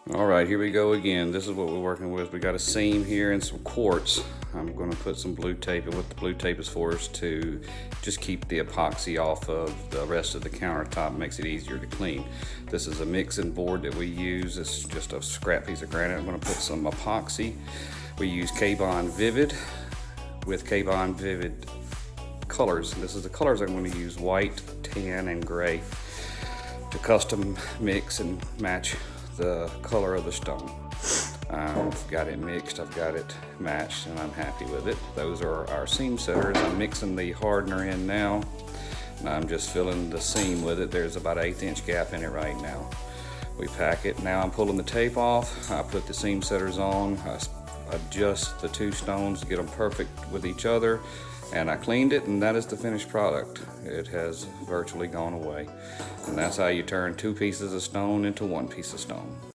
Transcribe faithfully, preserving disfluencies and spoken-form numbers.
All right, here we go again. This is what we're working with. We got a seam here and some quartz. I'm going to put some blue tape, and what the blue tape is for is to just keep the epoxy off of the rest of the countertop. Makes it easier to clean. This is a mixing board that we use. It's just a scrap piece of granite. I'm going to put some epoxy. We use K-Bond Vivid with K-Bond Vivid colors. This is the colors I'm going to use: white, tan, and gray, to custom mix and match the color of the stone. I've got it mixed, I've got it matched, and I'm happy with it. Those are our seam setters. I'm mixing the hardener in now, and I'm just filling the seam with it. There's about an eighth inch gap in it right now. We pack it. Now I'm pulling the tape off. I put the seam setters on. I adjust the two stones to get them perfect with each other, and I cleaned it, and that is the finished product. It has virtually gone away. And that's how you turn two pieces of stone into one piece of stone.